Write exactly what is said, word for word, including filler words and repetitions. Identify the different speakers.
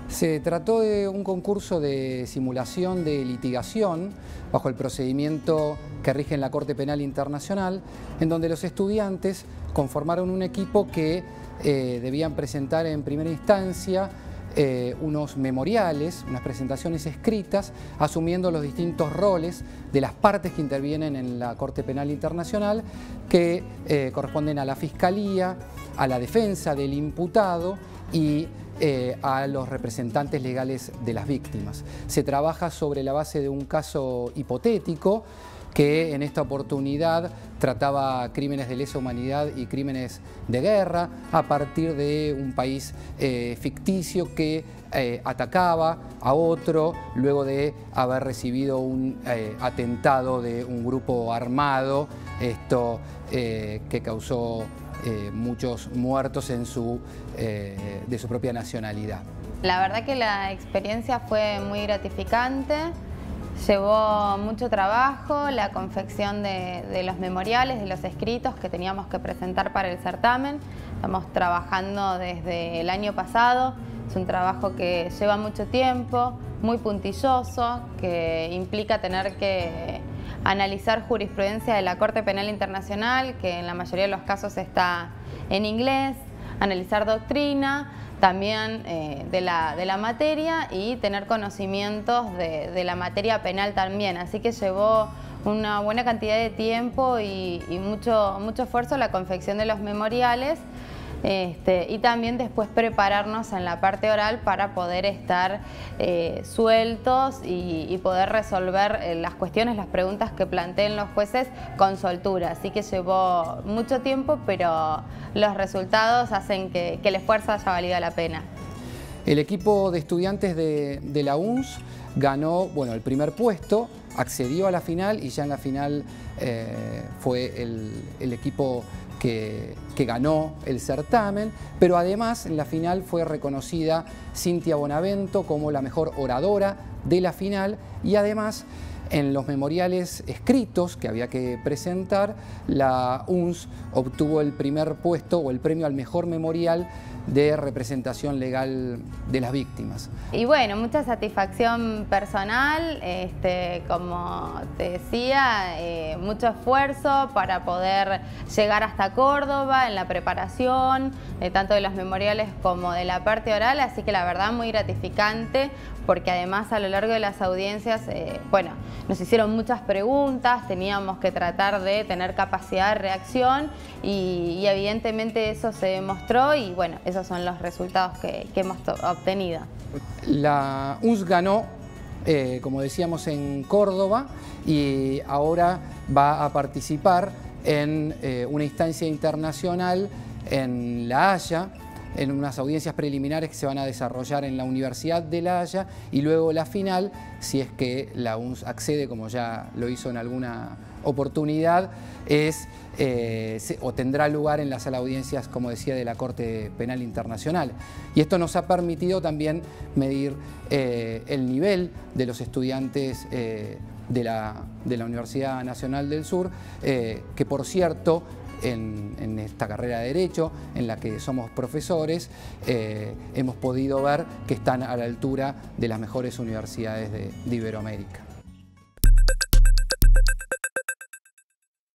Speaker 1: Se trató de un concurso de simulación de litigación bajo el procedimiento que rige en la Corte Penal Internacional, en donde los estudiantes conformaron un equipo que eh, debían presentar en primera instancia eh, unos memoriales, unas presentaciones escritas, asumiendo los distintos roles de las partes que intervienen en la Corte Penal Internacional, que eh, corresponden a la Fiscalía, a la defensa del imputado y Eh, a los representantes legales de las víctimas. Se trabaja sobre la base de un caso hipotético que en esta oportunidad trataba crímenes de lesa humanidad y crímenes de guerra a partir de un país eh, ficticio que eh, atacaba a otro luego de haber recibido un eh, atentado de un grupo armado, esto eh, que causó Eh, muchos muertos en su, eh, de su propia nacionalidad.
Speaker 2: La verdad que la experiencia fue muy gratificante, llevó mucho trabajo la confección de, de los memoriales, de los escritos que teníamos que presentar para el certamen. Estamos trabajando desde el año pasado, es un trabajo que lleva mucho tiempo, muy puntilloso, que implica tener que analizar jurisprudencia de la Corte Penal Internacional, que en la mayoría de los casos está en inglés, analizar doctrina, también eh, de, la, de la materia y tener conocimientos de, de la materia penal también. Así que llevó una buena cantidad de tiempo y, y mucho, mucho esfuerzo la confección de los memoriales. Este, y también después prepararnos en la parte oral para poder estar eh, sueltos y, y poder resolver eh, las cuestiones, las preguntas que planteen los jueces con soltura. Así que llevó mucho tiempo, pero los resultados hacen que, que el esfuerzo haya valido la pena.
Speaker 1: El equipo de estudiantes de, de la U N S ganó bueno, el primer puesto, accedió a la final y ya en la final eh, fue el, el equipo Que, que ganó el certamen, pero además en la final fue reconocida Cintia Bonavento como la mejor oradora de la final y además en los memoriales escritos que había que presentar, la U N S obtuvo el primer puesto o el premio al mejor memorial de representación legal de las víctimas.
Speaker 2: Y bueno, mucha satisfacción personal, este, como te decía, eh, mucho esfuerzo para poder llegar hasta Córdoba en la preparación, eh, tanto de los memoriales como de la parte oral, así que la verdad muy gratificante, porque además a lo largo de las audiencias, eh, bueno, nos hicieron muchas preguntas, teníamos que tratar de tener capacidad de reacción y, y evidentemente eso se demostró y bueno, esos son los resultados que, que hemos obtenido.
Speaker 1: La U N S ganó, eh, como decíamos, en Córdoba y ahora va a participar en eh, una instancia internacional en La Haya, en unas audiencias preliminares que se van a desarrollar en la Universidad de La Haya y luego la final, si es que la U N S accede, como ya lo hizo en alguna oportunidad, es eh, se, o tendrá lugar en la sala de audiencias, como decía, de la Corte Penal Internacional. Y esto nos ha permitido también medir eh, el nivel de los estudiantes eh, de, la, de la Universidad Nacional del Sur, eh, que por cierto, En, en esta carrera de Derecho, en la que somos profesores, eh, hemos podido ver que están a la altura de las mejores universidades de, de Iberoamérica.